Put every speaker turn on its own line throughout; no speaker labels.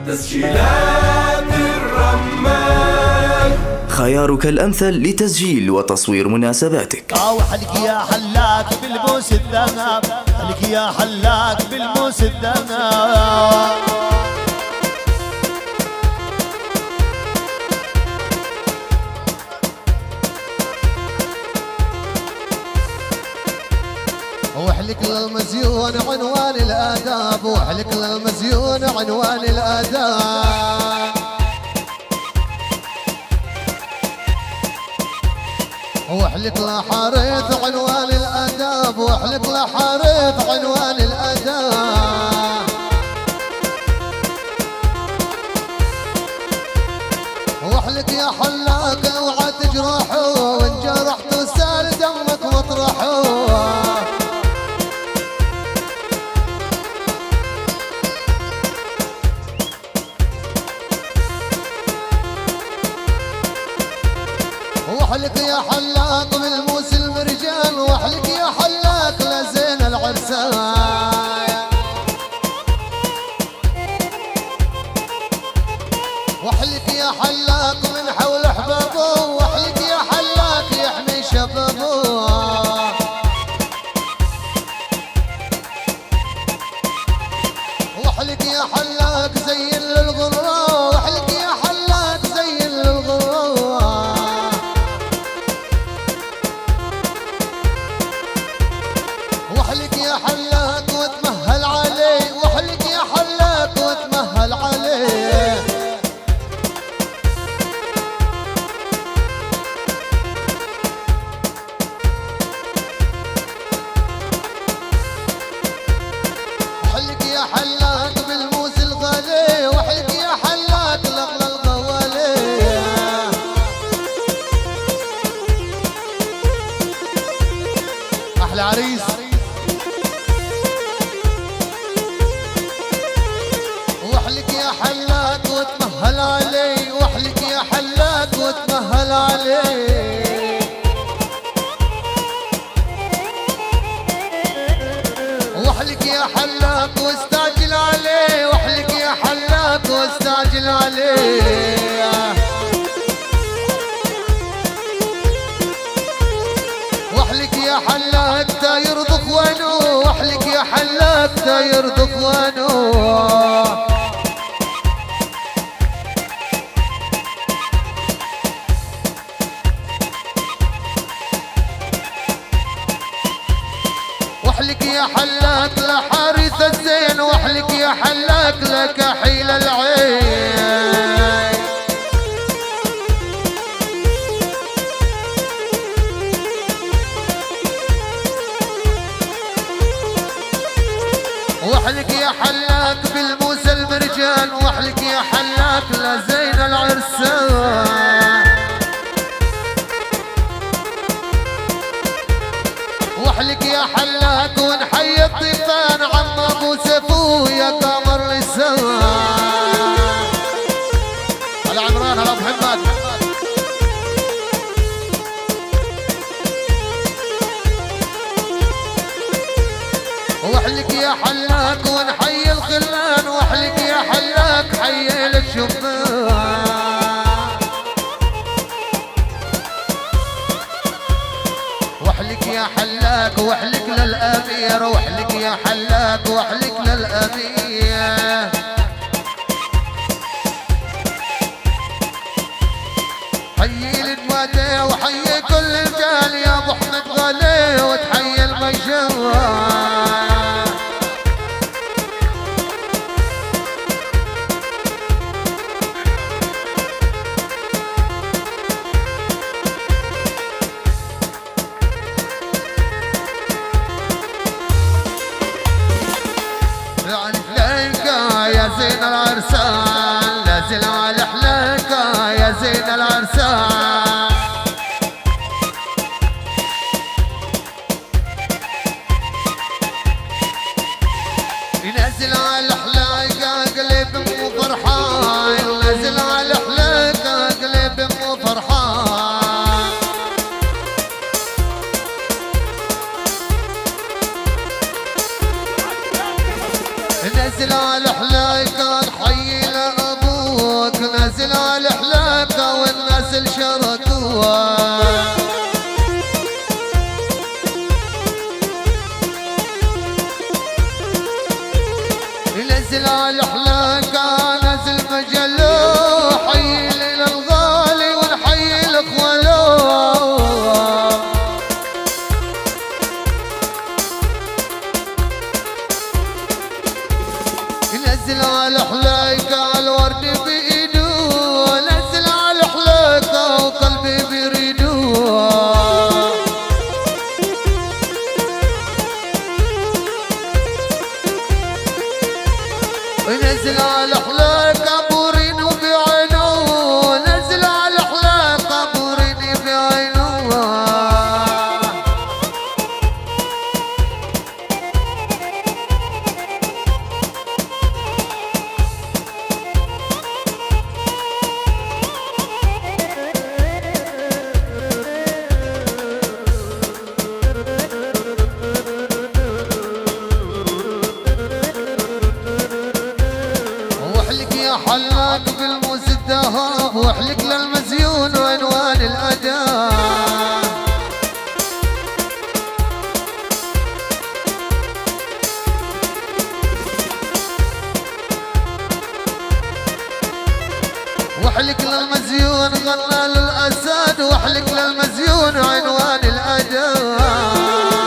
تسجيلات الرمان،
خيارك الأمثل لتسجيل وتصوير مناسباتك.
وحلك يا حلاك بالبوس الذهب، حلك يا حلاك بالبوس الذهب. وحلك للمزيون عنوان الآداب، وحلك للمزيون عنوان الآداب. وحلك لحارث عنوان الآداب، وحلك لحارث عنوان الآداب. وحلك يا حلاق اوعى تجرحوا، وان جرحتوا سال دمك مطرحوا. وحلك يا حلاق بالموس المرجان، وحلك يا حلاق لزين العرسان. وحلك يا حلاق من حول احبابه، وحلك يا حلاق يحمي شبابه. وحلك يا حلاق زين للغرة، وحلك يا حلاق زين للغرة. وحلك يا حلاق وتمهل عليه، وحلك يا حلاق وتمهل عليه. وحلك يا حلاق بالموس الغالي، وحلك يا حلاق لغلى الغوالي. احلى عريس وحلك يا حلاق وتمهل علي، وحلك يا حلاق وتمهل علي. وحلك يا حلاق واستعجل عليه، وحلك يا حلاق واستعجل عليه. وحلك يا حلاق داير ضفوانه، وحلك يا حلاق داير ضفوانه. وحلك يا حلاق لحارث الزين، وحلك يا حلاق لكحيل العين. وحلك يا حلاق بالموس المرجان، وحلك يا حلاق لزين العرسان. وحلك يا حلاق ونحيي الضيفان، عم ابو سفو يا قمر لسان. هلا عمران، هلا ابو محمد. وحلك يا حلاق ونحيي الخلان، وحلك يا حلاق حيي للشبان. وحلك يا حلاق وحلك للأمير، وحلك يا حلاق وحلك للأمير. حيي الدوادي وحيي كل الجال يا ابو احمد غالي، وتحيي المجوال. يا زين العرسان نازل على حلاك، يا زين العرسان. نازل على حلاك قلب مو فرحان، نازل على حلاك قلب مو فرحان. نازل على حلاك حي لا نزل على الحلاقة نزل مجلو حي ليلى الغالي ونحيي الاخوالو نزل على الحلاقة الورد بإيدو نزل على الحلاقة وقلبي بريدو نزل على الحلاقة بورينو بعينو نزل على الحلاقة بوريني بعينو واحلك يا حلاق بالموس الذهب واحلك للمزيون وعنوان الاداب واحلك للمزيون غنى للاسد واحلك للمزيون عنوان الاداب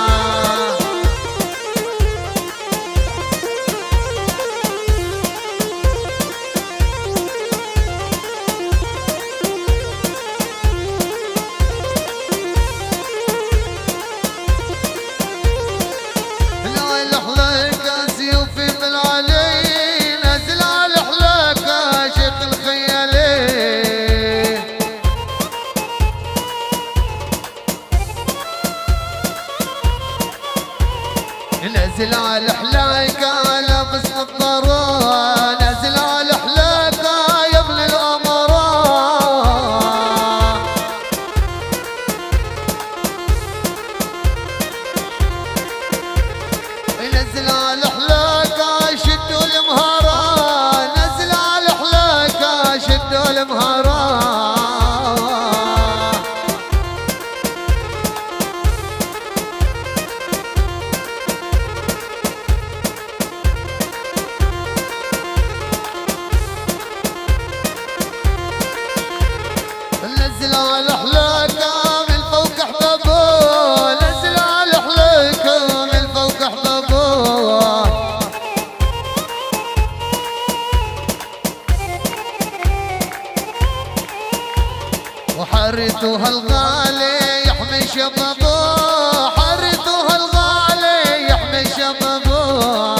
نزل على الحلاقة لابس نظارة نزل على الحلاقة يا ابن الأمراء نزل على الحلاقة شدوا المهارة نزل على الحلاقة شدوا المهارة نزل على الحلاقة من فوق احبابه نزل على الحلاقة من فوق احبابه وحرتها الغالي يحمي شبابه حرتها الغالي يحمي شبابه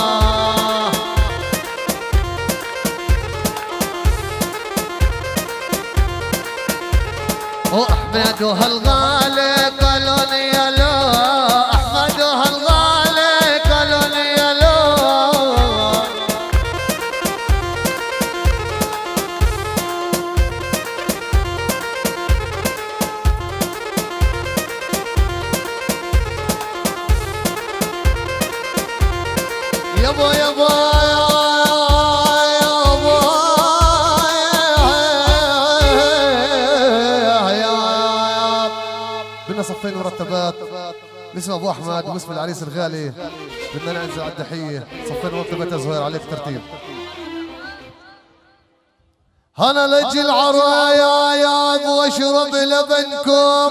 وأحمدها الغالي قالوني يا لو أحمدها الغالي قالوني يا لو يابا يابا صفين مرتبات باسم ابو احمد وباسم العريس الغالي بدنا ننزل على الضحيه صفين مرتبات يا زهير عليك ترتيب انا لجي العرايا يا ابو اشرب لبنكم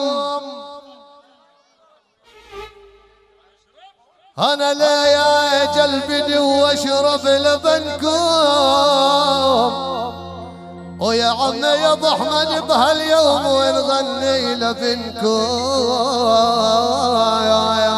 انا لا يا جلبي واشرب لبنكم ويا عمي يا ابو احمد بهاليوم ونغني لبنكم